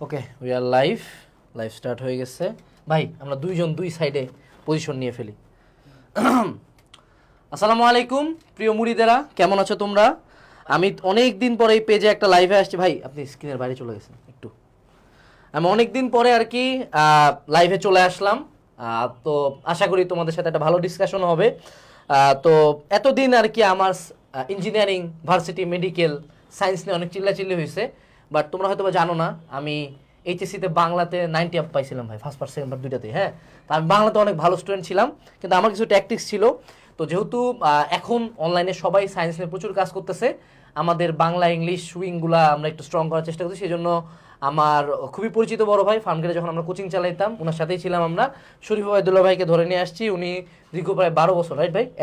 Okay we are live start হয়ে গেছে ভাই। আমরা দুইজন দুই সাইডে পজিশন নিয়ে ফেলি। আসসালামু আলাইকুম প্রিয় মুরিদেরা, কেমন আছো তোমরা? আমি অনেক দিন পরে এই পেজে একটা লাইভে আসছি। ভাই আপনি স্ক্রিনের বাইরে চলে গেছেন একটু। আমি অনেক দিন পরে আর কি লাইভে চলে আসলাম। তো আশা করি তোমাদের সাথে একটা ভালো ডিসকাশন হবে। তো এতদিন আর কি আমার ইঞ্জিনিয়ারিং, ভার্সিটি, মেডিকেল, সায়েন্স নিয়ে অনেক চিল্লাচিল্লি হয়েছে। বাট তোমরা হয়তো জানো না, আমি এইচএসসিতে বাংলাতে 90 আপ পাইছিলাম ভাই, ফার্স্ট পার্ট সেকেন্ড পার্ট দুইটাতে। হ্যাঁ, তো আমি বাংলাতে অনেক ভালো স্টুডেন্ট ছিলাম, কিন্তু আমার কিছু ট্যাকটিক্স ছিল। তো যেহেতু এখন অনলাইনে সবাই সায়েন্স নিয়ে প্রচুর কাজ করতেছে, আমাদের বাংলা ইংলিশ উইংগুলা আমরা একটু স্ট্রং করার চেষ্টা করছি। সেই জন্য আমার খুবই পরিচিত বড় ভাই ফার্মগেটে যখন আমরা কোচিং চালাইতাম, ওনার সাথেই ছিলাম আমরা। শরীফ ওবায়দুল্লাহ ভাইকে ধরে নিয়ে আসছি। উনি দীর্ঘ প্রায় 12 বছর, রাইট ভাই?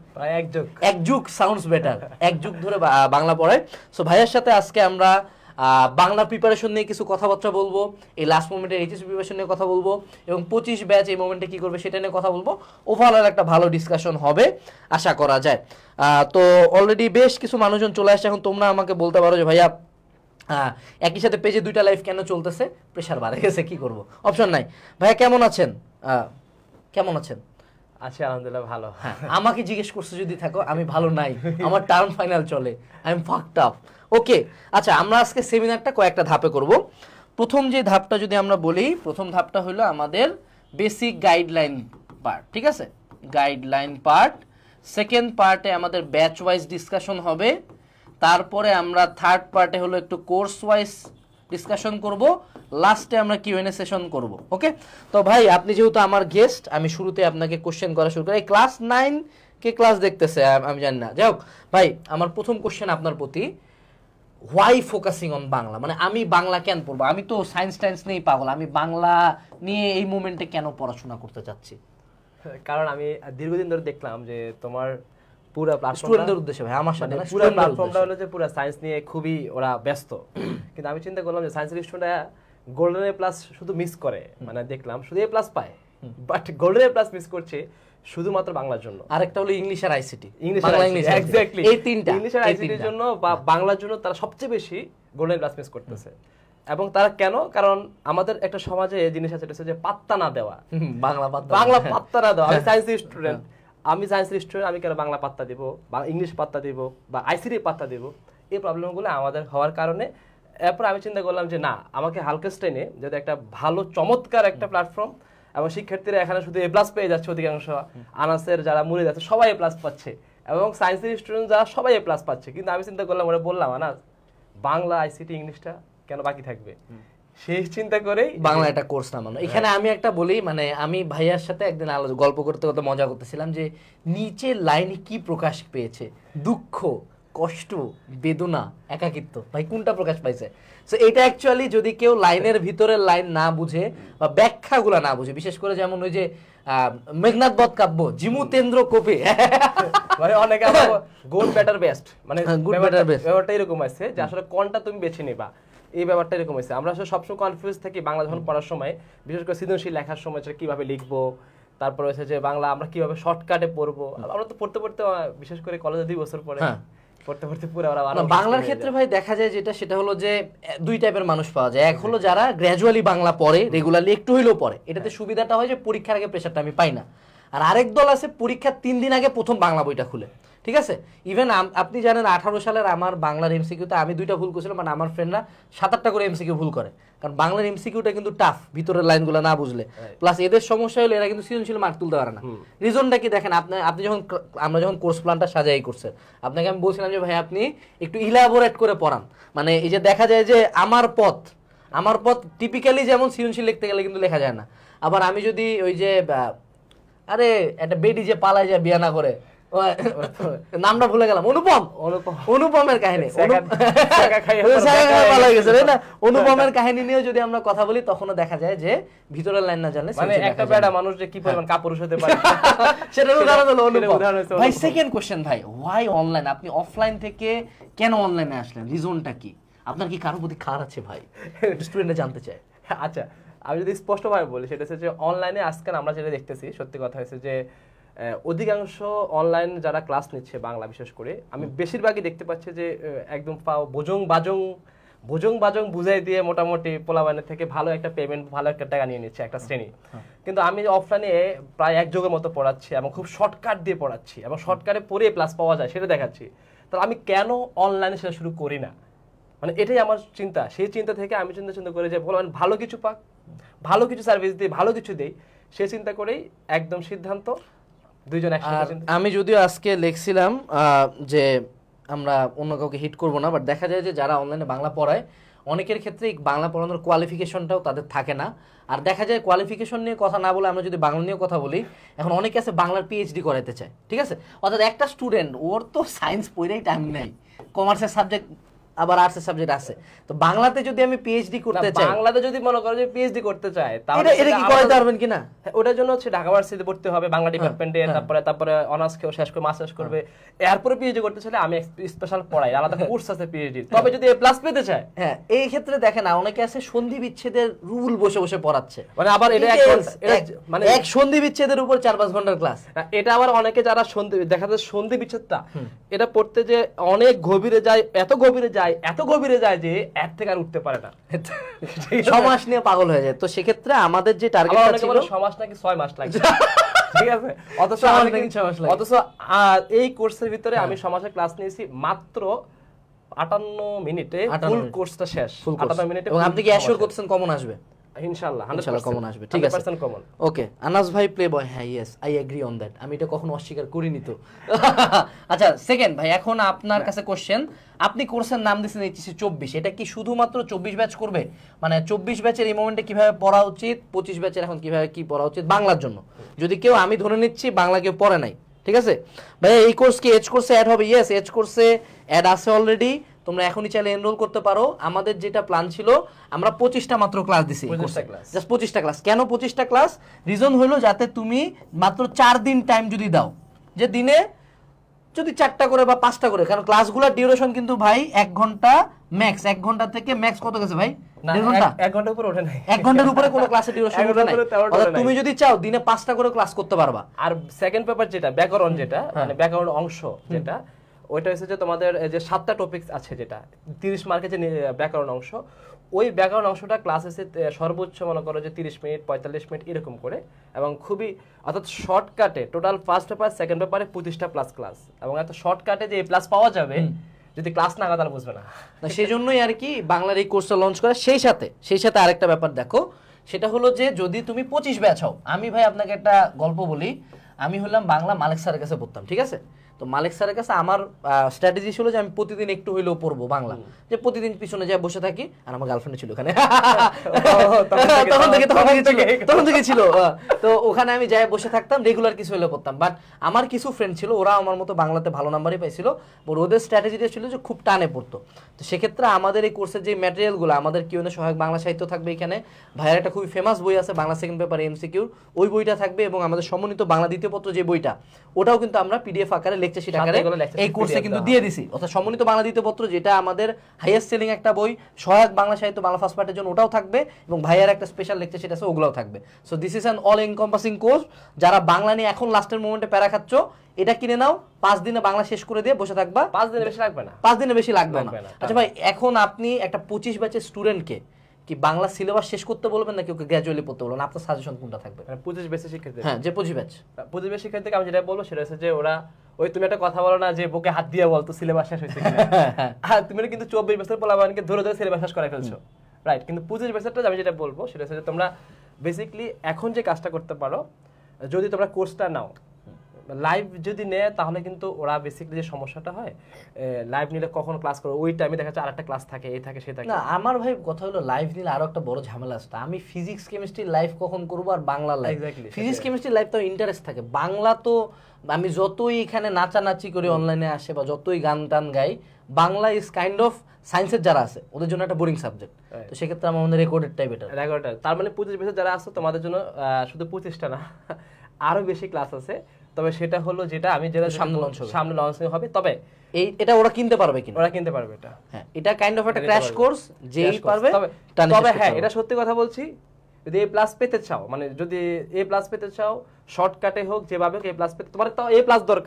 এক যুগ সাউন্ডস বেটার, এক যুগ ধরে বাংলা পড়ায়। সো ভাইয়ের সাথে আজকে আমরা বাংলা প্রিপারেশন নিয়ে কিছু কথাবার্তা বলবো, এই লাস্ট মোমেন্টের এইচএসসি প্রিপারেশন নিয়ে কথা বলবো, এবং 25 ব্যাচ এই মোমেন্টে কি করবে সেটা নিয়ে কথা বলবো। ওভারঅল একটা ভালো ডিসকাশন হবে আশা করা যায়। তো অলরেডি বেশ কিছু মানুষজন চলে আসছে। এখন তোমরা আমাকে বলতে পারো যে ভাইয়া একই সাথে পেজে দুইটা লাইভ কেন চলতেছে? প্রেশার বাড়ে গেছে, কি করব, অপশন নাই। ভাইয়া কেমন আছেন? কেমন আছেন? আচ্ছা, আলহামদুলিল্লাহ ভালো। হ্যাঁ, আমাকে জিজ্ঞেস করছে যদি থাকো, আমি ভালো নাই, আমার টার্ম ফাইনাল চলে, I am fucked up. Okay, আচ্ছা, আমরা আজকে সেমিনারটা কয়েকটা ধাপে করব। প্রথম যে ধাপটা যদি আমরা বলি, প্রথম ধাপটা হলো আমাদের বেসিক গাইডলাইন পার্ট, ঠিক আছে? Guideline part. সেকেন্ড পার্টে আমাদের ব্যাচ ওয়াইজ ডিসকাশন হবে। তারপরে আমরা থার্ড পার্টে হলো একটু কোর্স ওয়াইজ ডিসকাশন করব। লাস্টে আমরা কিউএনএ সেশন করব। ওকে, তো ভাই আপনি যেহেতু আমার গেস্ট, আমি শুরুতে আপনাকে কোশ্চেন করা শুরু করি। এই ক্লাস 9 কে ক্লাস দেখতেছে আমি জানি না, যাই হোক ভাই, আমার প্রথম কোশ্চেন আপনার প্রতি, হোয়াই ফোকাসিং অন বাংলা? মানে আমি বাংলা কেন পড়বো? আমি তো সায়েন্স টাইন্স নিয়েই পাগল, আমি বাংলা নিয়ে এই মোমেন্টে কেন পড়াশোনা করতে চাচ্ছি? কারণ আমি দীর্ঘদিন ধরে দেখলাম যে তোমার পুরো স্টুডেন্টদের উদ্দেশ্যে ভাই, আমার সাথে না, পুরো প্ল্যাটফর্মটা হলো যে পুরো সায়েন্স নিয়ে খুবই ওরা ব্যস্ত। কিন্তু আমি চিন্তা করলাম যে সায়েন্সের স্টুডেন্টরা গোল্ডেন এ প্লাস শুধু মিস করে, মানে দেখলাম শুধু এ প্লাস পায়, but golden A plus miss করছে শুধুমাত্র বাংলার জন্য। আরেকটা হলো ইংলিশ আর আইসিটি, এক্স্যাক্টলি এই তিনটা, ইংলিশ আর আইসিটির জন্য বা বাংলার জন্য তারা সবচেয়ে বেশি গোল্ডেন প্লাস মিস করতেছে। এবং তারা কেন? কারণ আমাদের একটা সমাজে জিনিস আছে যে পাত্তা না দেওয়া, বাংলা পাত্তা না দেওয়া। আমি সায়েন্সের স্টুডেন্ট, আমি কেন বাংলা পাত্তা দিব বা ইংলিশ পাত্তা দিব বা আইসিটি পাত্তা দিব? এই প্রবলেমগুলো আমাদের হওয়ার কারণে এরপর আমি চিন্তা করলাম যে না, আমাকে হালকেস্টাইনে যদি একটা ভালো চমৎকার একটা প্ল্যাটফর্ম, এবং শিক্ষার্থীরা এখানে শুধু এ প্লাস পেয়ে যাচ্ছে অধিকাংশ, আনাসের যারা মুড়ে যাচ্ছে সবাই এ প্লাস পাচ্ছে, এবং সায়েন্সের স্টুডেন্ট যারা সবাই এ প্লাস পাচ্ছে। কিন্তু আমি চিন্তা করলাম, ওরা বললাম আনাস বাংলা আইসিটি ইংলিশটা কেন বাকি থাকবে? সেই চিন্তা করেই বাংলা একটা কোর্স নামানো। এখানে আমি একটা বলি, মানে আমি ভাইয়ার সাথে একদিন গল্প করতে করতে মজা করতেছিলাম যে নিচের লাইনে কি প্রকাশ পেয়েছে, দুঃখ, কষ্ট, বেদনা, একাকিত্ব, ভাই কোনটা প্রকাশ পাইছে? সো এটা অ্যাকচুয়ালি যদি কেউ লাইনের ভিতরের লাইন না বুঝে বা ব্যাখ্যাগুলা না বুঝে, বিশেষ করে যেমন ওই যে মেঘনাদ বধ কাব্য, জিমুতেন্দ্র কোপে, মানে অনেকে গুড বেটার বেস্ট, মানে গুড বেটার বেস্ট ব্যাপারটা এরকম আছে যে আসলে কোনটা তুমি বেছে নিবা, এই ব্যাপারটা এরকম আছে। আমরা আসলে সবসময় কনফিউজ থাকি বাংলা যখন পড়ার সময়, বিশেষ করে সৃজনশীল লেখার সময় কিভাবে লিখবো, তারপর হচ্ছে যে বাংলা আমরা কিভাবে শর্টকাটে পড়বো। আমরা তো পড়তে পড়তে, বিশেষ করে কলেজে 2 বছর পরে পড়তে পড়তে পুরো বাংলার ক্ষেত্রে ভাই দেখা যায় যেটা, সেটা হলো যে দুই টাইপের মানুষ পাওয়া যায়। এক হলো যারা গ্র্যাজুয়ালি বাংলা পড়ে, রেগুলারলি একটু হইলেও পড়ে, এটাতে সুবিধাটা হয় যে পরীক্ষার আগে প্রেশারটা আমি পাই না। আর আরেক দল আছে পরীক্ষার 3 দিন আগে প্রথম বাংলা বইটা খুলে, ঠিক আছে? ইভেন আপনি জানেন 18 সালের আমার বাংলার এমসিকিউতে আমি 2টা ভুল করেছিলাম, মানে আমার ফ্রেন্ডরা 7-8টা করে এমসিকিউ ভুল করে, কারণ বাংলার এমসিকিউটা কিন্তু টাফ, ভিতরের লাইনগুলো না বুঝলে। প্লাস এদের সমস্যা হলো এরা কিন্তু সৃজনশীল মার্ক তুলতে পারে না। রিজনটা কি দেখেন, আপনি যখন আমরা যখন কোর্স প্ল্যানটা সাজাই করছেন, আপনাকে আমি বলছিলাম যে ভাই আপনি একটু ইলাবোরেট করে পড়ান। মানে এই যে দেখা যায় যে আমার পথ টিপিক্যালি যেমন সৃজনশীল লিখতে গেলে কিন্তু লেখা যায় না। আবার আমি যদি ওই যে আরে একটা বেডি যে পালায় যায় বিয়া না করে, নামটা ভুলে গেলাম, অনুপমের কাহিনী, অনুপমের কাহিনী নিয়ে যদি আমরা কথা বলি, তখনও দেখা যায় যে ভিতরের লাইন না জানলে মানে একটা বেড়া মানুষ যে কি পরিমাণ কাপুরুষ হতে পারে সেটার উদাহরণ হলো অনুপম ভাই। সেকেন্ড কোশ্চেন ভাই, হোয়াই অনলাইন? আপনি অফলাইন থেকে কেন অনলাইনে আসলেন? রিজনটা কি? আপনার কি কারো প্রতি খারাপ আছে ভাই? স্টুডেন্টরা জানতে চায়। আচ্ছা, আমি যদি স্পষ্টভাবে বলি, সেটা হচ্ছে যে অনলাইনে আজকাল আমরা যেটা দেখতেছি, সত্যি কথা হচ্ছে যে অধিকাংশ অনলাইন যারা ক্লাস নিচ্ছে বাংলা, বিশেষ করে আমি বেশিরভাগই দেখতে পাচ্ছি যে একদম ভুজং বাজং বুঝাই দিয়ে মোটামুটি পোলাবানের থেকে ভালো একটা পেমেন্ট, ভালো একটা টাকা নিয়ে নিচ্ছে একটা শ্রেণী। কিন্তু আমি অফলাইনে প্রায় এক যুগের মতো পড়াচ্ছি এবং খুব শর্টকাট দিয়ে পড়াচ্ছি এবং শর্টকাটে পড়ে প্লাস পাওয়া যায় সেটা দেখাচ্ছি, তাহলে আমি কেন অনলাইনে সেটা শুরু করি না? মানে এটাই আমার চিন্তা। সেই চিন্তা থেকে আমি চিন্তা করে যে পোলাবান ভালো কিছু পাক, ভালো কিছু সার্ভিস দিই, ভালো কিছু দেই, সে চিন্তা করেই একদম সিদ্ধান্ত দুইজন একসাথে। আমি যদিও আজকে লিখছিলাম যে আমরা অন্য কাউকে হিট করব না, বাট দেখা যায় যে যারা অনলাইনে বাংলা পড়ায় অনেকের ক্ষেত্রে বাংলা পড়ানোর কোয়ালিফিকেশনটাও তাদের থাকে না। আর দেখা যায় কোয়ালিফিকেশন নিয়ে কথা না বলে আমরা যদি বাংলা নিয়ে কথা বলি, এখন অনেকে আছে বাংলার পিএইচডি করাতে চায়, ঠিক আছে? অর্থাৎ একটা স্টুডেন্ট ওর তো সায়েন্স পড়েই টাইম নেই, কমার্সের সাবজেক্ট আবার আর্টসের সাবজেক্ট আছে, তো বাংলাতে যদি আমি পিএইচডি করতে চাই, বাংলাতে যদি মনে করো যে পিএইচডি করতে চায়, তাহলে এটা কি করাতে পারবেন কিনা? ওটার জন্য হচ্ছে ঢাকা ভার্সিটিতে পড়তে হবে বাংলা ডিপার্টমেন্টে, তারপরে অনার্স শেষ করে মাস্টার্স করবে, এরপরে পিএইচডি করতে চাইলে আমি স্পেশাল পড়াই, আলাদা কোর্স আছে পিএইচডি। তবে যদি এ প্লাস পেতে চায়, হ্যাঁ, এই ক্ষেত্রে দেখেন না অনেকে আছে সন্ধি বিচ্ছেদের রুল বসে বসে পড়াচ্ছে, মানে আবার এটা মানে এক সন্ধি বিচ্ছেদের উপর 4-5 ঘন্টার ক্লাস। এটা আবার অনেকে যারা দেখা যায় সন্ধি বিচ্ছেদটা এটা পড়তে যে অনেক গভীরে যায়, এত গভীরে যায় যে এর থেকে আর উঠতে পারে না, সমাজ নিয়ে পাগল হয়ে যায়। তো সেক্ষেত্রে আমাদের যে টার্গেটটা ছিল, সমাজ নাকি 6 মাস লাগে, ঠিক আছে? অথচ এই কোর্সের ভিতরে আমি সমাজের ক্লাস নিয়েছি মাত্র 58 মিনিটে, ফুল কোর্সটা শেষ 58 মিনিটে। এবং আপনি কি অ্যাশিওর করতেছেন কমন আসবে? ইনশাআল্লাহ 100% কমন আসবে, ঠিক আছে? 100% কমন। ওকে, আনাস ভাই প্লে বয়, হ্যাঁ yes I agree on that, আমি এটা কখনো অস্বীকার করিনি তো। আচ্ছা সেকেন্ড ভাই, এখন আপনার কাছে কোশ্চেন, আপনি কোর্সের নাম দিয়েছেন এইচএসসি 24, এটা কি শুধুমাত্র 24 ব্যাচ করবে? মানে 24 ব্যাচের এই মোমেন্টে কিভাবে পড়া উচিত, 25 ব্যাচের এখন কিভাবে কি পড়া উচিত বাংলার জন্য? যদি কেউ, আমি ধরে নিচ্ছি বাংলা কেউ পড়ে নাই, ঠিক আছে ভাইয়া, এই কোর্স কি এজ কোর্সে অ্যাড হবে? ইয়েস, এজ কোর্সে অ্যাড আছে অলরেডি, তোমরা এখনই চাইলে এনরোল করতে পারো। আমাদের যেটা প্ল্যান ছিল, আমরা 25টা মাত্র ক্লাস দিছি, জাস্ট 25টা ক্লাস। কেন 25টা ক্লাস? রিজন হলো যাতে তুমি মাত্র 4 দিন টাইম যদি দাও, যে দিনে যদি 4টা করে বা 5টা করে, কারণ ক্লাসগুলোর ডিউরেশন কিন্তু ভাই 1 ঘন্টা ম্যাক্স, 1 ঘন্টা থেকে ম্যাক্স কত গেছে ভাই? 1.5 ঘন্টা। 1 ঘন্টার উপরে ওঠে নাই, 1 ঘন্টার উপরে কোনো ক্লাসের ডিউরেশন ওঠে নাই। অর্থাৎ তুমি যদি চাও দিনে 5টা করে ক্লাস করতে পারবা। আর সেকেন্ড পেপার যেটা ব্যাকরণ, যেটা মানে ব্যাকরণ অংশ যেটা, ওইটা হচ্ছে যে তোমাদের যে 7টা টপিকস আছে, যেটা 30 মার্কের যে ব্যাকরণ অংশ, ওই ব্যাকরণ অংশটা ক্লাস এসে সর্বোচ্চ মনে করো যে 30 মিনিট 45 মিনিট এরকম করে, এবং খুবই অর্থাৎ শর্টকাটে টোটাল ফার্স্ট পেপার সেকেন্ড পেপারে 25টা প্লাস ক্লাস, এবং এত শর্টকাটে যে প্লাস পাওয়া যাবে, যদি ক্লাস না তাহলে বুঝবে না। সেই জন্যই আর কি বাংলার এই কোর্সটা লঞ্চ করা। সেই সাথে আরেকটা ব্যাপার দেখো, সেটা হলো যে যদি তুমি 25 ব্যাচ হও, আমি ভাই আপনাকে একটা গল্প বলি, আমি হলাম বাংলা মালিক স্যারের কাছে পড়তাম, ঠিক আছে? তো মালিক স্যারের কাছে আমার স্ট্র্যাটেজি ছিল যে আমি প্রতিদিন একটু হইলেও পড়বো বাংলা, যে প্রতিদিন পিছনে যায় বসে থাকি, আর আমার গার্লফ্রেন্ড ছিল ওখানে, তখন থেকে ছিল, তো ওখানে আমি যাই বসে থাকতাম, রেগুলার কিছু হইলেও পড়তাম। বাট আমার কিছু ফ্রেন্ড ছিল, ওরা আমার মতো বাংলাতে ভালো নাম্বারই পাইছিল, ওদের স্ট্র্যাটেজিটা ছিল যে খুব টানে পড়তো। তো সেক্ষেত্রে আমাদের এই কোর্সের যে ম্যাটেরিয়ালগুলো, আমাদের কিউএনএ সহায়ক বাংলা সাহিত্য থাকবে এখানে, ভাইয়ের একটা খুবই ফেমাস বই আছে বাংলা সেকেন্ড পেপার এমসিকিউ, ওই বইটা থাকবে, এবং আমাদের সমন্বিত বাংলা দ্বিতীয় পত্র যে বইটা, ওটাও কিন্তু আমরা পিডিএফ আকারে লেকচার শিট আকারে এই কোর্সে কিন্তু দিয়ে দিছি। অর্থাৎ সমন্বিত বাংলা দ্বিতীয় পত্র, যেটা আমাদের হাইয়েস্ট সেলিং একটা বই, সহায়ক বাংলা সাহিত্য বাংলা ফার্স্ট পার্টের জন্য ওটাও থাকবে, এবং ভাইয়ার একটা স্পেশাল লেকচার শিট আছে, ওগুলোও থাকবে। So this is an all encompassing course. যারা বাংলা নিয়ে এখন লাস্টের মোমেন্টে প্যারা খাচ্ছ, এটা কিনে নাও, 5 দিনে বাংলা শেষ করে দিয়ে বসে থাকবা। 5 দিনে বেশি লাগবে না, 5 দিনে বেশি লাগবে না। আচ্ছা ভাই, এখন আপনি একটা 25 ব্যাচের স্টুডেন্টকে কি বাংলা সিলেবাস শেষ করতে বলবেন নাকি ওকে গ্র্যাজুয়ালি পড়তে বলবেন? আপনার সাজেশন কোনটা থাকবে? 25 ব্যাচের শিক্ষার্থী, হ্যাঁ, যে 25 ব্যাচ, 25 ব্যাচের শিক্ষার্থীকে আমি যেটা বলবো সেটা হচ্ছে যে ওরা, ওই তুমি একটা কথা বলো না যে বুকে হাত দিয়ে বলতো সিলেবাস শেষ হয়েছে কিনা, হ্যাঁ তুমি কিন্তু 24 বছর পোলাপানকে ধরে ধরে সিলেবাস শেষ করে ফেলছো, রাইট? কিন্তু 25 বছরটা আমি যেটা বলবো সেটা হচ্ছে যে তোমরা বেসিক্যালি এখন যে কাজটা করতে পারো, যদি তোমরা কোর্সটা নাও, লাইভ যদি নেয় তাহলে কিন্তু ওরা বেসিক্যালি যে সমস্যাটা হয়, লাইভ নিলে কখন ক্লাস করো, ওই টাইমে দেখা যাচ্ছে আরেকটা ক্লাস থাকে, এই থাকে সে থাকে। না আমার ভাই কথা হলো, লাইভ নিলে আরো একটা বড় ঝামেলা আছে, আমি ফিজিক্স কেমিস্ট্রি লাইভ কখন করবো, আর Bangla live, physics chemistry live তো ইন্টারেস্ট থাকে, বাংলা তো আমি যতই এখানে নাচানাচি করি অনলাইনে আসে, বা যতই গান টান গাই, বাংলা ইজ কাইন্ড অফ সায়েন্সের যারা আছে ওদের জন্য একটা বোরিং সাবজেক্ট। তো সেক্ষেত্রে আমাদের রেকর্ডেডটাই বেটার। রেকর্ডেড তার মানে 25 বছর যারা আছে তোমাদের জন্য শুধু 25টা না, আরো বেশি ক্লাস আছে। তবে সেটা হলো যেটা আমি যেটা সামনে লঞ্চ হবে, তবে এটা ওরা কিনতে পারবে কিনা? ওরা কিনতে পারবে এটা, হ্যাঁ, এটা কাইন্ড অফ একটা ক্র্যাশ কোর্স, যেই পারবে। তবে হ্যাঁ, এটা সত্যি কথা বলছি, যদি এ প্লাস পেতে চাও, মানে যদি এ প্লাস পেতে চাও, শর্টকাটে হোক যেভাবে হোক এ প্লাস পেতে, তোমার তো এ প্লাস দরকার,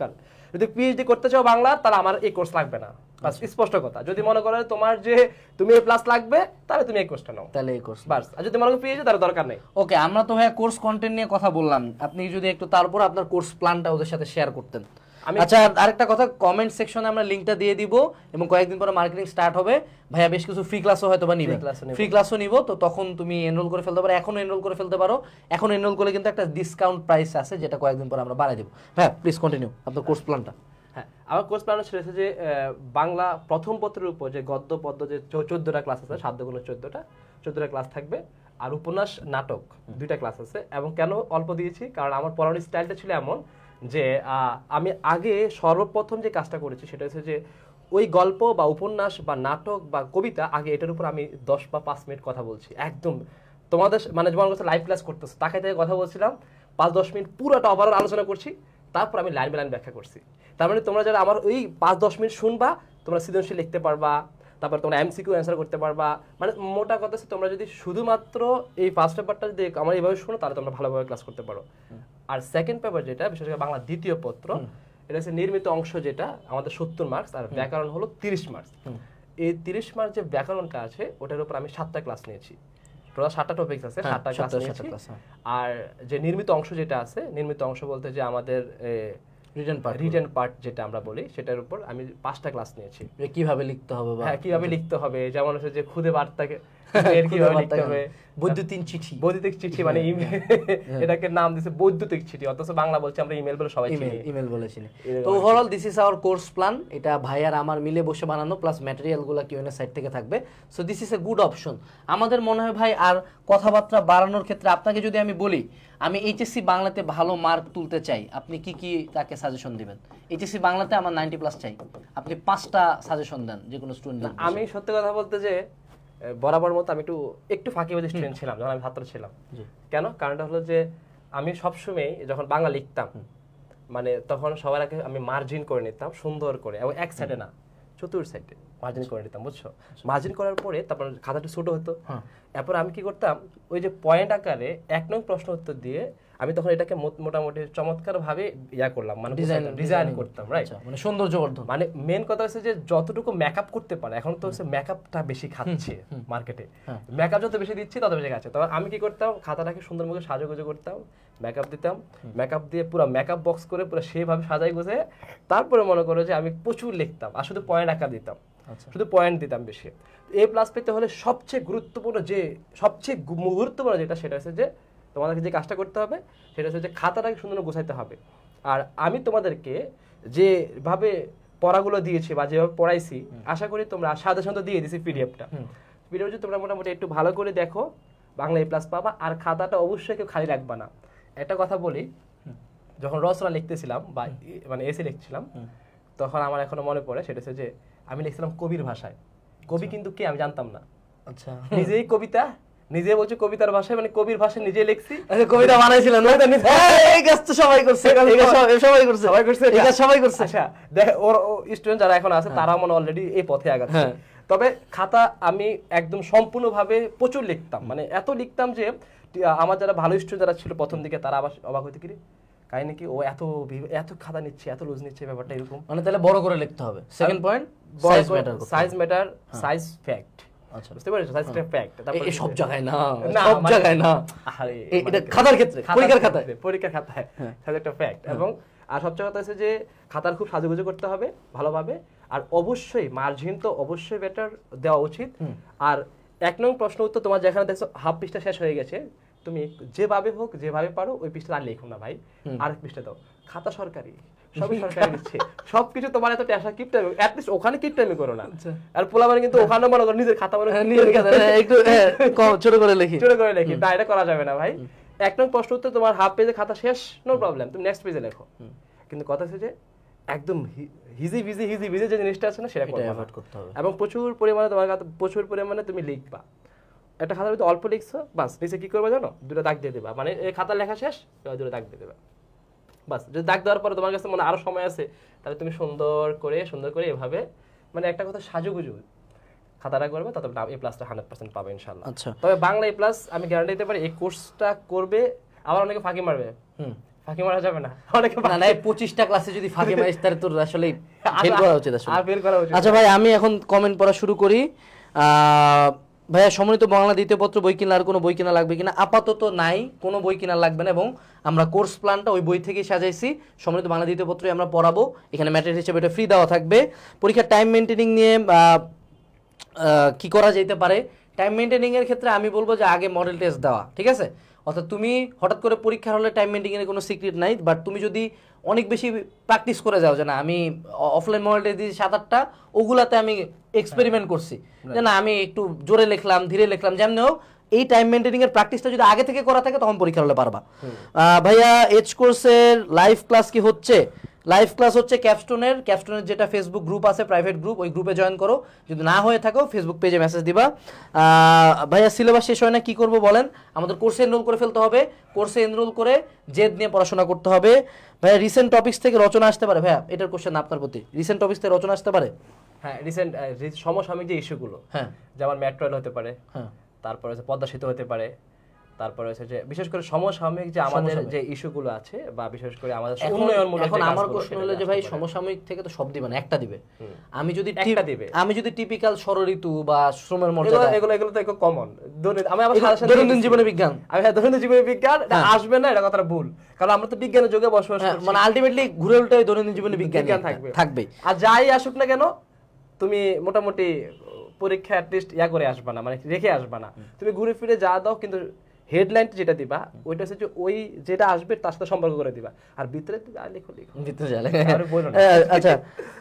যদি পিএইচডি করতে চাও বাংলা তাহলে আমার এই কোর্স লাগবে না, বাস স্পষ্ট কথা। যদি মনে করো তোমার যে তুমি এ প্লাস লাগবে তাহলে তুমি এই কোর্সটা নাও, তাহলে এই কোর্স বাস। আর যদি মনে করো পিএইচডি তাহলে দরকার নেই। ওকে, আমরা তো ভাইয়া কোর্স কন্টেন্ট নিয়ে কথা বললাম, আপনি যদি একটু তারপর আপনার কোর্স প্ল্যানটা ওদের সাথে শেয়ার করতেন। আচ্ছা, আরেকটা কথা, কমেন্ট সেকশনে আমরা লিংকটা দিয়ে দিব এবং কয়েকদিন পরে মার্কেটিং স্টার্ট হবে। ভাইয়া বেশ কিছু ফ্রি ক্লাসও হয়তো বা নিবে, ফ্রি ক্লাসও নিব, তো তখন তুমি এনরোল করে ফেলতে পারো, এখন এনরোল করে ফেলতে পারো। এখন এনরোল করলে কিন্তু একটা ডিসকাউন্ট প্রাইস আছে, যেটা কয়েকদিন পরে আমরা বাড়াই দেব। ভাইয়া প্লিজ কন্টিনিউ আপনার কোর্স প্ল্যানটা। হ্যাঁ, আমার কোর্স প্ল্যান ছিল যে বাংলা প্রথম পত্রের উপর যে গদ্য পদ্য যে 14টা ক্লাস আছে, 7 গুণ 14টা ক্লাস থাকবে, আর উপন্যাস নাটক 2টা ক্লাস আছে। এবং কেন অল্প দিয়েছি, কারণ আমার পড়ানোর স্টাইলটা ছিল এমন যে আমি আগে সর্বপ্রথম যে কাজটা করেছি সেটা হচ্ছে যে ওই গল্প বা উপন্যাস বা নাটক বা কবিতা, আগে এটার উপর আমি 10 বা 5 মিনিট কথা বলছি, একদম তোমাদের মানে যেমন লাইভ ক্লাস করতেছো তাকে থেকে কথা বলছিলাম, 5-10 মিনিট পুরোটা ওভারঅল আলোচনা করছি, তারপর আমি লাইন বাই লাইন ব্যাখ্যা করছি। তার মানে তোমরা যারা আমার ওই 5-10 মিনিট শুনবা, তোমরা সৃজনশীল লিখতে পারবা, তারপর তোমরা এমসিকিউ অ্যান্সার করতে পারবা। মানে মোটা কথা হচ্ছে তোমরা যদি শুধুমাত্র এই ফার্স্ট পেপারটা যদি আমার এইভাবে শুনো তাহলে তোমরা ভালোভাবে ক্লাস করতে পারো। আর সেকেন্ড পেপার যেটা বিশেষ করে বাংলা দ্বিতীয় পত্র, এটা হচ্ছে নির্মিত অংশ, যেটা আমাদের 70 মার্কস, আর ব্যাকরণ হলো 30 মার্কস। এই 30 মার্কস যে ব্যাকরণটা আছে ওটার উপর আমি 7টা ক্লাস নিয়েছি, টোটাল 7টা টপিকস আছে, 7টা ক্লাস নিয়েছি। আর যে নির্মিত অংশ যেটা আছে, নির্মিত অংশ বলতে যে আমাদের রিটেন পার্ট যেটা আমরা বলি, সেটার উপর আমি 5টা ক্লাস নিয়েছি। কিভাবে লিখতে হবে, হ্যাঁ কিভাবে লিখতে হবে, যেমন হচ্ছে যে খুদে বার্তাকে কিভাবে লিখতে হবে, বৈদ্যুতিক চিঠি মানে ইমেল, এটাকে নাম দিয়েছে বৈদ্যুতিক চিঠি, অথচ বাংলা বলছি আমরা ইমেল বলে সবাই চিনি, ইমেল বলে চিনি। তো overall this is our course plan, এটা ভাই আর আমার মিলে বসে বানানো, প্লাস ম্যাটেরিয়ালগুলো কিউএনএ সাইট থেকে থাকবে। So this is a good option আমাদের মনে হয় ভাই। আর কথাবার্তা বাড়ানোর ক্ষেত্রে আপনাকে যদি আমি বলি, আমি এইচএসসি বাংলাতে ভালো মার্ক তুলতে চাই, আপনি কি কি তাকে সাজেশন দিবেন? এইচএসসি বাংলাতে আমার 90+ চাই, আপনি 5টা সাজেশন দেন যে কোনো স্টুডেন্ট। আমি সত্যি কথা বলতে যে বরাবর মতো আমি একটু ফাঁকিবাজি স্টুডেন্ট ছিলাম যখন আমি ছাত্র ছিলাম। কেন? কারণটা হলো যে আমি সবসময় যখন বাংলা লিখতাম, মানে তখন সবার আগে আমি মার্জিন করে নিতাম সুন্দর করে, এবং এক সাইডে না, চতুর সাইডে মার্জিন করে নিতাম, বুঝছো? মার্জিন করার পরে তারপর খাতাটা ছোট হতো, এরপর আমি কি করতাম, ওই যে পয়েন্ট আকারে 1 নং প্রশ্ন উত্তর দিয়ে আমি তখন এটাকে মোটামুটি চমৎকার ভাবে করলাম, মানে ডিজাইন করতাম, রাইট? মানে সৌন্দর্যবর্ধন। মানে মেন কথা হচ্ছে যে যতটুকু মেকআপ করতে পারে, এখন তো হচ্ছে মেকআপটা বেশি খাচ্ছে মার্কেটে, মেকআপ যত বেশি দিচ্ছি তত বেশি খাচ্ছে। তখন আমি কি করতাম, খাতাটাকে সুন্দর মতো সাজাগুজো করতাম, মেকআপ দিতাম, মেকআপ দিয়ে পুরো মেকআপ বক্স করে পুরো সেভাবে সাজাই গুজে, তারপরে মনে করো যে আমি প্রচুর লিখতাম আর শুধু পয়েন্ট আঁকা দিতাম, শুধু পয়েন্ট দিতাম বেশি। এ প্লাস পেতে হলে সবচেয়ে গুরুত্বপূর্ণ যেটা, সেটা হচ্ছে যে তোমাদেরকে যে কাজটা করতে হবে সেটা হচ্ছে যে খাতাটাকে সুন্দর গোছাইতে হবে। আর আমি তোমাদেরকে যেভাবে পড়াগুলো দিয়েছি বা যেভাবে পড়াইছি, আশা করি তোমরা সাজেশন তো দিয়ে দিছি পিডিএফটা, পিডিএফ যদি তোমরা মোটামুটি একটু ভালো করে দেখো, বাংলা এ প্লাস পাবা। আর খাতাটা অবশ্যই কেউ খালি রাখবা না। একটা কথা বলি, যখন রচনা লিখতেছিলাম বা মানে এসে লিখছিলাম, তখন আমার এখনো মনে পড়ে, সেটা হচ্ছে যে আমি লিখছিলাম কবির ভাষায়। কবি কিন্তু কে আমি জানতাম না, আচ্ছা, নিজেই কবিতা নিজে বলছি কবিতার ভাষায়, মানে কবির ভাষায় নিজে লিখছি। আচ্ছা, কবিতা বানাইছিলেন না? এই কাজ তো সবাই করছে, সবাই করছে। আচ্ছা দেখ, ওর স্টুডেন্ট যারা এখন আছে তারা মনে অলরেডি এই পথে আগাচ্ছে। তবে খাতা আমি একদম সম্পূর্ণভাবে প্রচুর লিখতাম, মানে এত লিখতাম যে আমার যারা ভালো স্টুডেন্ট যারা ছিল প্রথম দিকে, তারা আবার অবাক হইতে, কি কাই নাকি ও এত খাতা নিচ্ছে, এত লুজ নিচ্ছে, ব্যাপারটা এরকম। মানে তাহলে বড় করে লিখতে হবে। Second point, size matter, size fact. আচ্ছা, বুঝতে পারছো? সাইজ একটা ফ্যাক্ট। তারপর এই সব জায়গায় না, সব জায়গায় না, আরে এটা খাতার ক্ষেত্রে, পরীক্ষার খাতায় সাইজ একটা ফ্যাক্ট। এবং আর সবচেয়ে কথা হচ্ছে যে খাতার খুব সাজুগুজু করতে হবে ভালোভাবে। আর অবশ্যই মার্জিন তো অবশ্যই বেটার দেওয়া উচিত। আর 1 নং প্রশ্ন উত্তর তোমার যেখানে দেখছো হাফ পৃষ্ঠা শেষ হয়ে গেছে, তুমি যেভাবে হোক যেভাবে পারো ওই পৃষ্ঠা আর লিখো না ভাই, আরেক পৃষ্ঠা দাও। খাতা সরকারি, সবই সরকারি দিচ্ছে, সবকিছু তোমার এত ট্যাসা কিপ টাইম, এট লিস্ট ওখানে কিপ টাইমে করো না। আর পোলা মানে কিন্তু ওখানে মনে করো নিজের খাতা মানে একটু ছোট করে লিখি, না, এটা করা যাবে না ভাই। 1 নং প্রশ্ন উত্তর তোমার হাফ পেজে খাতা শেষ, নো প্রবলেম, তুমি নেক্সট পেজে লেখো। কিন্তু কথা হচ্ছে যে একদম হিজি ভিজি যে জিনিসটা আছে না, সেটা করতে হবে। এবং প্রচুর পরিমাণে তুমি লিখবা। একটা খাতার ভিতরে অল্প লিখছো, বাস নিচে কি করবে জানো, 2টা দাগ দিয়ে দেবা, মানে এই খাতার লেখা শেষ, 2টা দাগ দিয়ে দেবা, বাস। যদি দাগ দেওয়ার পরে তোমার কাছে মনে আরো সময় আছে, তাহলে তুমি সুন্দর করে এভাবে, মানে একটা কথা সাজুগুজু খাতাটা করবে, তত এ প্লাসটা 100% পাবে ইনশাআল্লাহ। আচ্ছা, তবে বাংলা এ প্লাস আমি গ্যারান্টি দিতে পারি, এই কোর্সটা করবে। আবার অনেকে ফাঁকি মারবে, ফাঁকি মারা যাবে না অনেকে না না 25টা ক্লাসে যদি ফাঁকি মারিস তাহলে তোর আসলে ফেল করা উচিত আসলে। আর ফেল করা উচিত। আচ্ছা ভাই আমি এখন কমেন্ট পড়া শুরু করি। ভাইয়া সম্মানিত বাংলা দ্বিতীয় পত্র বই কিনা আর কোনো বই কিনা লাগবে কিনা? আপাতত নাই, কোনো বই কিনা লাগবে না, এবং আমরা কোর্স প্ল্যানটা ওই বই থেকেই সাজাইছি। সম্মানিত বাংলা দ্বিতীয় পত্রই আমরা পড়াবো, এখানে ম্যাটেরিয়াল হিসেবে এটা ফ্রি দেওয়া থাকবে। পরীক্ষার টাইম মেনটেনিং নিয়ে কি করা যেতে পারে? টাইম মেনটেনিং এর ক্ষেত্রে আমি বলবো যে আগে মডেল টেস্ট দেওয়া, ঠিক আছে? অর্থাৎ তুমি হঠাৎ করে পরীক্ষার হলে টাইম মেনটেনিং এর কোনো সিক্রেট নাই, বাট তুমি যদি অনেক বেশি প্র্যাকটিস করে যাও যে না আমি অফলাইন মডেল টেস্ট দিয়েছি 7-8টা, ওগুলাতে আমি এক্সপেরিমেন্ট করছি যে না আমি একটু জোরে লিখলাম ধীরে লিখলাম, যেমনি হোক এই টাইম মেনটেনিং এর প্র্যাকটিসটা যদি আগে থেকে করা থাকে তখন পরীক্ষা হলে পারবা। ভাইয়া এইচ কোর্সের লাইভ ক্লাস কি হচ্ছে? লাইভ ক্লাস হচ্ছে ক্যাপস্টোনের যেটা ফেসবুক গ্রুপ আছে, প্রাইভেট গ্রুপ, ওই গ্রুপে জয়েন করো। যদি না হয়ে থাকো ফেসবুক পেজে মেসেজ দিবা। ভাইয়া সিলেবাস শেষ হয় না, কি করব বলেন? আমাদের কোর্সে এনরোল করে ফেলতে হবে, কোর্সে এনরোল করে জেদ নিয়ে পড়াশোনা করতে হবে। ভাইয়া রিসেন্ট টপিকস থেকে রচনা আসতে পারে? ভাইয়া এটার কোশ্চেন আপনার প্রতি, রিসেন্ট টপিকস থেকে রচনা আসতে পারে? হ্যাঁ, রিসেন্ট সমসাময়িক যে ইস্যুগুলো, হ্যাঁ, যেমন মেট্রো রেল হতে পারে, হ্যাঁ, তারপরে হচ্ছে পদ্মা সেতু হতে পারে, তারপরে হচ্ছে যে বিশেষ করে সমসাময়িক যে আমাদের যে ইস্যুগুলো আছে, বা বিশেষ করে আমাদের উন্নয়নমূলক। এখন আমার প্রশ্ন হলো যে ভাই সমসাময়িক থেকে তো সব দিবে না, একটা দিবে। আমি যদি টিপিক্যাল ষড়ঋতু বা শ্রমের মর্যাদা, এগুলো তো একটু কমন, আমি আবার দৈনন্দিন জীবনে বিজ্ঞান, দৈনন্দিন জীবনে বিজ্ঞান আসবে না, এটা কথাটা ভুল। কারণ আমরা তো বিজ্ঞানের যুগে বসবাস করছি, মানে আলটিমেটলি ঘুরে উল্টে দৈনন্দিন জীবনে বিজ্ঞান থাকবে। আর যাই আসুক না কেন, তুমি মোটামুটি পরীক্ষা অ্যাটলিস্ট করে আসবা না, মানে রেখে আসবা না, তুমি ঘুরে ফিরে যা দাও, কিন্তু হেডলাইন যেটা দিবা ওইটা হচ্ছে যে ওই যেটা আসবে তার সাথে সম্পর্ক করে দিবা, আর ভিতরে আচ্ছা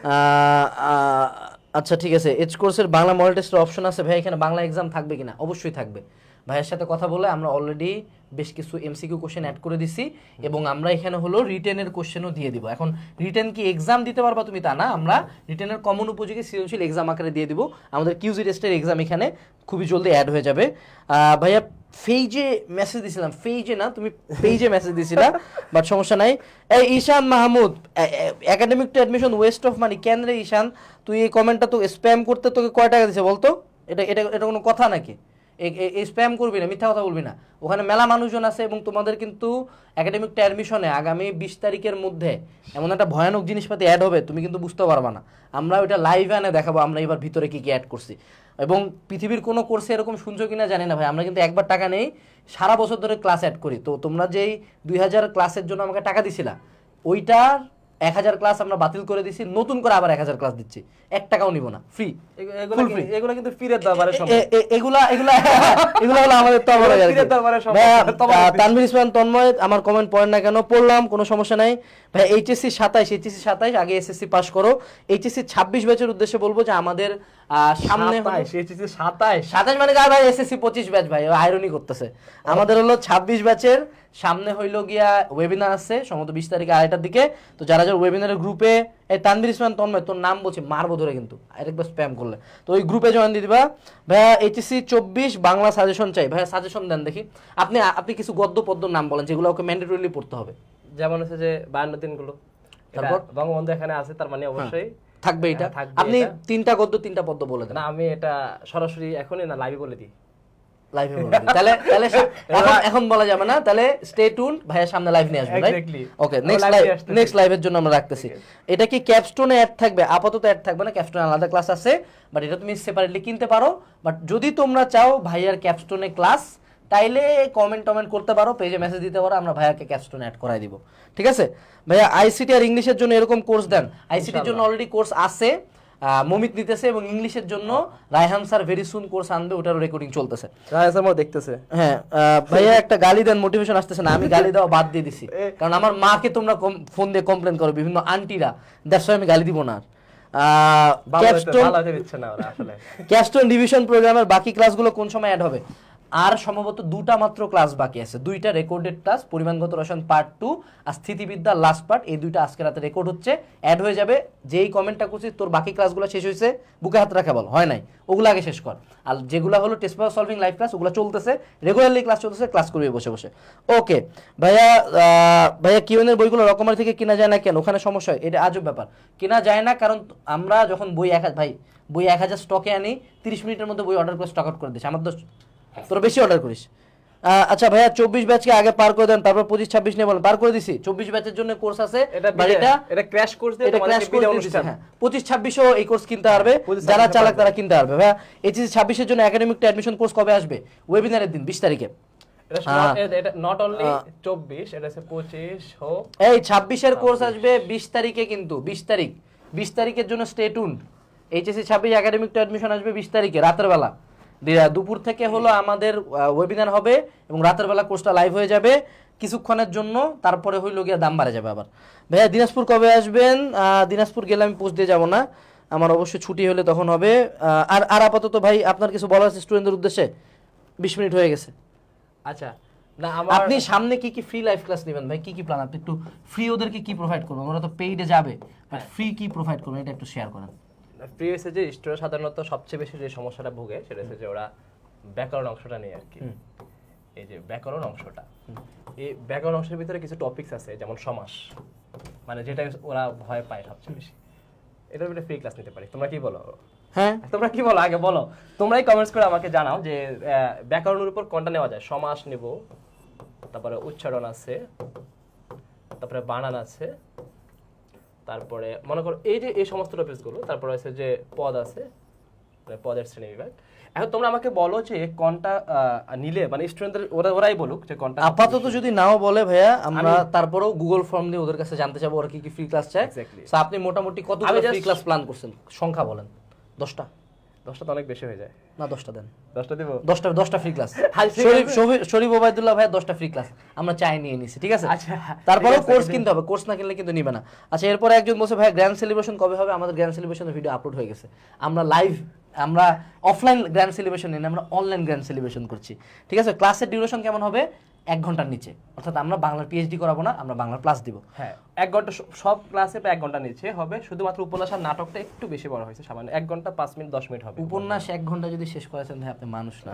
আচ্ছা ঠিক আছে। এইচ কোর্সের বাংলা মডেল টেস্টের অপশন আছে ভাই, এখানে বাংলা এক্সাম থাকবে কিনা? অবশ্যই থাকবে। ভাইয়ের সাথে কথা বলে আমরা অলরেডি বেশ কিছু এমসিকিউ কোশ্চেন অ্যাড করে দিছি, এবং আমরা এখানে হলো রিটেনের কোশ্চেনও দিয়ে দিব। এখন রিটেন কি এক্সাম দিতে পারবা তুমি তা না, আমরা রিটেনের কমন উপযোগী সৃজনশীল এক্সাম আকারে দিয়ে দিব। আমাদের কিউজি টেস্টের এক্সাম এখানে খুবই জলদি অ্যাড হয়ে যাবে। ভাইয়া পেজে মেসেজ দিছিলাম, পেজে না, তুমি পেজে মেসেজ দিছিলা, বাট সমস্যা নাই। এই Ishan Mahmud, academic to admission waste of money, কেন রে ঈশান? তুই এই কমেন্টটা তো স্প্যাম করতে তোকে কয় টাকা দিছে বলতো? এটা এটা এটা কোনো কথা নাকি? এই স্প্যাম করবি না, মিথ্যা কথা বলবি না। ওখানে মেলা মানুষজন আছে, এবং তোমাদের কিন্তু একাডেমিক টু অ্যাডমিশনে আগামী 20 তারিখের মধ্যে এমন একটা ভয়ানক জিনিসপাতি অ্যাড হবে, তুমি কিন্তু বুঝতে পারবা না। আমরা ওইটা লাইভে এনে দেখাবো আমরা এবার ভিতরে কি কি অ্যাড করছি, এবং পৃথিবীর কোনো কোর্সে এরকম শুনছো কিনা জানি না ভাই, আমরা কিন্তু একবার টাকা নেই, সারা বছর ধরে ক্লাস অ্যাড করি। তো তোমরা যেই 2000 ক্লাসের জন্য আমাকে টাকা দিছিলা, ওইটার 1000 ক্লাস আমরা বাতিল করে দিছি, নতুন করে আবার 1000 ক্লাস দিচ্ছি, 1 টাকাও নিব না, ফ্রি। এগুলো কিন্তু ফিরের দরবারে সম্ভব, এগুলা হলো আমাদের তো আমার ফিরের দরবারে সম্ভব। তানভীর ইসলাম তন্ময় আমার কমেন্ট পড়েন না কেন? পড়লাম, কোনো সমস্যা নাই ভাই। এইচএসসি 27 আগে এসএসসি পাস করো। এইচএসসি 26 ব্যাচের উদ্দেশ্যে বলবো যে আমাদের সামনে 27 মানে যা ভাই, এসএসসি 25 ব্যাচ ভাই, আইরনি করতেছে। আমাদের হলো 26 ব্যাচের সামনে হইলো গিয়া ওয়েবিনার আছে সম্ভবত 20 তারিখে 2:30টার দিকে। তো যারা যারা ওয়েবিনারের গ্রুপে, এই তানভীর ইসলাম তন্ময় তোর নাম বলছি মারবো ধরে কিন্তু আরেকবার স্প্যাম করলে, তো ওই গ্রুপে জয়েন দিয়ে দিবা। ভাইয়া এইচএসসি 24 বাংলা সাজেশন চাই। ভাইয়া সাজেশন দেন দেখি, আপনি কিছু গদ্য পদ্য নাম বলেন যেগুলো ওকে ম্যান্ডেটরিলি পড়তে হবে। যেমন হচ্ছে যে 52 দিনগুলো, তারপর বঙ্গবন্ধু এখানে আছে, তার মানে অবশ্যই থাকবে এটা। আপনি 3টা গদ্য 3টা পদ্য বলে দেন। না আমি এটা সরাসরি এখনই না, লাইভে বলে দিই, লাইভে বলে দিই। তাহলে এখন বলা যাবে না, তাহলে স্টে টিউন, ভাইয়ের সামনে লাইভ নিয়ে আসবে, রাইট? ওকে, নেক্সট লাইভের জন্য আমরা রাখতেছি। এটা কি ক্যাপস্টোনে অ্যাড থাকবে? আপাতত অ্যাড থাকবে না, ক্যাপস্টোনে আলাদা ক্লাস আছে, বাট এটা তুমি সেপারেটলি কিনতে পারো। বাট যদি তোমরা চাও ভাইয়ার ক্যাপস্টোনে ক্লাস, তাইলে কমেন্ট করতে পারো, পেজে মেসেজ দিতে পারো, আমরা ভাইয়াকে ক্যাপস্টোনে অ্যাড করাই দিব, ঠিক আছে? ভাইয়া আইসিটি আর ইংলিশের জন্য এরকম কোর্স দেন? আইসিটির জন্য অলরেডি কোর্স আছে, মমিত নিতেছে, এবং ইংলিশের জন্য Raihan sir very soon course আনবে, ওটার রেকর্ডিং চলতেছে, রায়হান স্যার দেখতেছে। হ্যাঁ ভাইয়া একটা গালি দেন, মোটিভেশন আসতেছে না। আমি গালি দেওয়া বাদ দিয়ে দিছি, কারণ আমার মাকে তোমরা ফোন দিয়ে কমপ্লেন করো, বিভিন্ন আন্টিরা, দ্যাটস ওয়াই আমি গালি দিব না। ক্যাপস্টোন ডিভিশন প্রোগ্রামের বাকি ক্লাসগুলো কোন সময় অ্যাড হবে? আর সম্ভবত 2টা মাত্র ক্লাস বাকি আছে, 2টা রেকর্ডেড ক্লাস, পরিমাণগত রসায়ন পার্ট 2 আর স্থিতিবিদ্যা লাস্ট পার্ট, এই 2টা আজকে রাতে রেকর্ড হচ্ছে, অ্যাড হয়ে যাবে। যেই কমেন্টটা করছিস তোর বাকি ক্লাসগুলো শেষ হয়েছে, বুকে হাত রাখা বল, হয় নাই, ওগুলো আগে শেষ কর। আর যেগুলো হলো test paper solving live class, ওগুলো চলতেছে, রেগুলারলি ক্লাস চলতেছে, ক্লাস করবি বসে বসে। ওকে ভাইয়া কিউএনের বইগুলো রকমারি থেকে কিনা যায় না কেন? ওখানে সমস্যা হয়? এটা আজব ব্যাপার, কেনা যায় না কারণ আমরা যখন বই 1000 স্টকে আনি, 30 মিনিটের মধ্যে বই অর্ডার করে স্টক আউট করে দিচ্ছি। আমার তো তোরা বেশি অর্ডার করিস, আচ্ছা ভাইয়া 24 ব্যাচকে আগে পার করে দেন, তারপর 25 26 নিয়ে বলেন। পার করে দিছি। 24 ব্যাচের জন্য কোর্স আছে, এটা ক্র্যাশ কোর্স দিয়ে তোমাদের বিদায় অনুষ্ঠান। হ্যাঁ 25 26 এই কোর্স কিনতে পারবে, যারা চালাক তারা কিনতে পারবে। ভাইয়া এইচএসসি 26 এর জন্য একাডেমিক টু অ্যাডমিশন কোর্স কবে আসবে? ওয়েবিনারের দিন 20 তারিখে। এটা নট অনলি 24, এটা আছে 25 হোক। এই 26 এর কোর্স আসবে 20 তারিখে, কিন্তু 20 তারিখের জন্য স্টে টুন। এইচএসসি 26 একাডেমিক টু অ্যাডমিশন আসবে 20 তারিখে রাতের বেলা, দুপুর থেকে হলো আমাদের ওয়েবিনার হবে এবং রাতের বেলা কোর্সটা লাইভ হয়ে যাবে কিছুক্ষণের জন্য, তারপরে হইলো গিয়ে দাম বাড়ে যাবে আবার। ভাইয়া দিনাজপুর কবে আসবেন? দিনাজপুর গেলে আমি পোস্ট দিয়ে যাবো না, আমার অবশ্যই ছুটি হলে তখন হবে। আর আপাতত ভাই আপনার কিছু বলার আছে স্টুডেন্টদের উদ্দেশ্যে? 20 মিনিট হয়ে গেছে। আচ্ছা না, আমার আপনি সামনে কি কি ফ্রি লাইভ ক্লাস নেবেন ভাই? কি প্ল্যান? আপনি একটু ফ্রি ওদেরকে কি প্রোভাইড করবেন? ওরা তো পেইডে যাবে, বাট ফ্রি কি প্রোভাইড করবেন এটা একটু শেয়ার করেন। ফ্রি হচ্ছে যে স্টুডেন্ট সাধারণত সবচেয়ে বেশি যে সমস্যাটা ভোগে সেটা হচ্ছে যে ওরা ব্যাকরণ অংশটা নেই আর কি। এই যে ব্যাকরণ অংশটা, এই ব্যাকরণ অংশের ভিতরে কিছু টপিকস আছে, যেমন সমাস, মানে যেটা ওরা ভয় পায় সবচেয়ে বেশি। এটার ভিতরে ফ্রি ক্লাস নিতে পারি। তোমরা কি বলো? হ্যাঁ তোমরা কি বলো আগে বলো, তোমরাই কমেন্টস করে আমাকে জানাও যে ব্যাকরণের উপর কোনটা নেওয়া যায়। সমাস নেব, তারপরে উচ্চারণ আছে, তারপরে বানান আছে, তারপরে মনে করো এই যে এই সমস্ত টপিকসগুলো, তারপরে আছে যে পদ আছে, পদের শ্রেণী বিভাগ। এখন তোমরা আমাকে বলো যে কোনটা নিলে, মানে স্টুডেন্টদের ওরাই বলুক যে কোনটা। আপাতত যদি নাও বলে ভাইয়া, আমরা তারপরেও গুগল ফর্ম দিয়ে ওদের কাছে জানতে চাবো ওরা কি কি ফ্রি ক্লাস চায়। সো আপনি মোটামুটি কতগুলো ফ্রি ক্লাস প্ল্যান করছেন? সংখ্যা বলেন। 10টা? 10টা তো অনেক বেশি হয়ে যায়। না 10টা দেন। 10টা দেব? 10টা ফ্রি ক্লাস। শরীফ ওবায়দুল্লাহ ভাই 10টা ফ্রি ক্লাস আমরা চাই নিয়ে নিছি, ঠিক আছে? আচ্ছা, তারপরেও কোর্স কিনতে হবে, কোর্স না কিনলে কিন্তু নিবে না। আচ্ছা এরপরে একজন বলছে ভাই গ্র্যান্ড সেলিব্রেশন কবে হবে? আমাদের গ্র্যান্ড সেলিব্রেশনের ভিডিও আপলোড হয়ে গেছে। আমরা অফলাইন গ্র্যান্ড সেলিব্রেশন নেই, আমরা অনলাইন গ্র্যান্ড সেলিব্রেশন করছি, ঠিক আছে? ক্লাসের ডিউরেশন কেমন হবে? 1 ঘন্টার নিচে, অর্থাৎ আমরা বাংলার পিএইচডি করাবো না, আমরা বাংলার ক্লাস দিব। হ্যাঁ 1 ঘন্টা, সব ক্লাসে প্রায় 1 ঘন্টা নিচে হবে। শুধুমাত্র উপন্যাস আর নাটকটা একটু বেশি বড় হয়েছে, সামান্য 1 ঘন্টা 5 মিনিট 10 মিনিট হবে। উপন্যাস 1 ঘন্টা যদি শেষ করেছেন ভাই আপনি মানুষ না।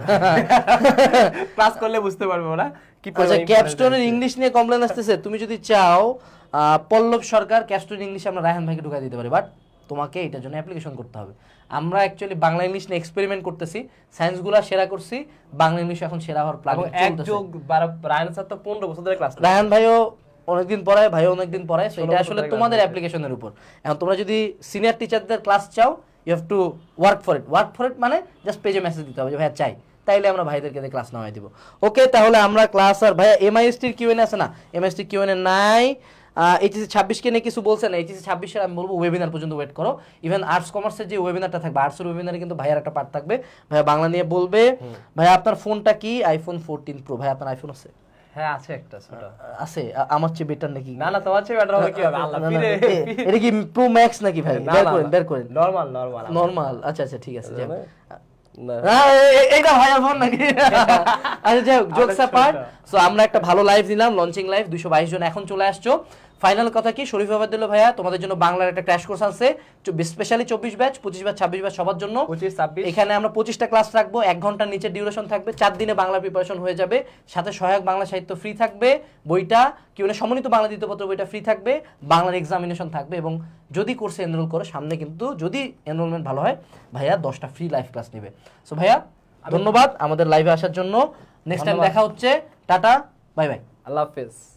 ক্লাস করলে বুঝতে পারবে ওরা কি। আচ্ছা ক্যাপস্টোনের ইংলিশ নিয়ে কমপ্লেইন আসতেছে, তুমি যদি চাও পল্লব সরকার ক্যাপস্টোন ইংলিশে আমরা রায়হান ভাইকে ঢুকাই দিতে পারি, বাট তোমাকে এটার জন্য অ্যাপ্লিকেশন করতে হবে। আমরা অ্যাকচুয়ালি বাংলা ইংলিশ নিয়ে এক্সপেরিমেন্ট করতেছি, সায়েন্সগুলো সেরা করছি, বাংলা ইংলিশ এখন সেরা হওয়ার প্ল্যান চলতেছে। রায়হান স্যার তো 15 বছর ধরে ক্লাস, রায়হান ভাইও অনেকদিন পড়ায়, ভাইও অনেকদিন পড়ায়। সো এটা আসলে তোমাদের অ্যাপ্লিকেশনের উপর। এখন তোমরা যদি সিনিয়র টিচারদের ক্লাস চাও, you have to work for it মানে জাস্ট পেজে মেসেজ দিতে হবে যে ভাইয়া চাই, তাইলে আমরা ভাইদেরকে দিয়ে ক্লাস নেওয়াই দিব। ওকে তাহলে আমরা ক্লাস, আর ভাইয়া এমআইএসটির কিউএনএ আছে না? এমআইএসটির কিউএনএ নাই। এইচএসসি 26 কে নিয়ে কিছু বলছেন, এইচএসসি 26 আমি বলবো ওয়েবিনার পর্যন্ত ওয়েট করো। ইভেন আর্টস কমার্সের যে ওয়েবিনারটা থাকবে, আর্টসের ওয়েবিনারে কিন্তু ভাইয়ার একটা পার্ট থাকবে, ভাইয়া বাংলা নিয়ে বলবে। ভাইয়া আপনার ফোনটা কি? IPhone 14 pro. ভাই আপনার আইফোন আছে? হ্যাঁ আছে একটা ছোট আছে। আমার চেয়ে বেটার নাকি? না না তোমার চেয়ে বেটার হবে কি হবে? আল্লাহ পিরে, এটা কি প্রো ম্যাক্স নাকি ভাই? বের করেন। নরমাল। আচ্ছা ঠিক আছে। এইটা ভাইয়ার ফোন নাকি? আচ্ছা যাই হোক, জোকস অ্যাপার্ট। সো আমরা একটা ভালো লাইভ দিলাম, লঞ্চিং লাইভ। 222 জন এখন চলে আসছো। ফাইনাল কথা কি, শরীফ ওবায়দুল্লাহ ভাইয়া তোমাদের জন্য বাংলার একটা ক্র্যাশ কোর্স আছে, স্পেশালি 24 ব্যাচ, 25 ব্যাচ, 26 ব্যাচ সবার জন্য। 25-26 এখানে আমরা 25টা ক্লাস রাখবো, 1 ঘন্টার নিচে ডিউরেশন থাকবে, 4 দিনে বাংলা প্রিপারেশন হয়ে যাবে, সাথে সহায়ক বাংলা সাহিত্য ফ্রি থাকবে, বইটা কিউএনএ সমন্বিত বাংলা দ্বিতীয়পত্র বইটা ফ্রি থাকবে, বাংলার এক্সামিনেশন থাকবে, এবং যদি কোর্সে এনরোল করো সামনে কিন্তু যদি এনরোলমেন্ট ভালো হয় ভাইয়া 10টা ফ্রি লাইভ ক্লাস নেবে। সো ভাইয়া ধন্যবাদ আমাদের লাইভে আসার জন্য। নেক্সট টাইম দেখা হচ্ছে। টাটা, বাই বাই, আল্লাহ হাফেজ।